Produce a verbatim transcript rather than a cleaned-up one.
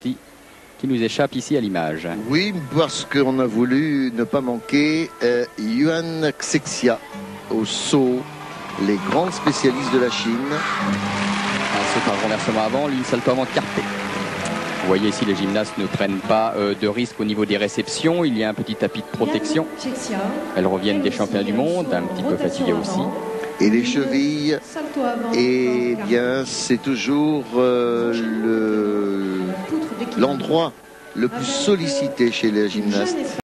qui nous échappe ici à l'image. Oui, parce qu'on a voulu ne pas manquer euh, Yuan Xexia au saut, les grands spécialistes de la Chine. Un saut par renversement avant, lui, salto avant carpé. Vous voyez ici, les gymnastes ne prennent pas euh, de risque au niveau des réceptions. Il y a un petit tapis de protection. Elles reviennent des champions du monde, un petit peu fatiguées aussi. Et les chevilles, eh bien, c'est toujours euh, le, l'endroit le plus sollicité chez les gymnastes.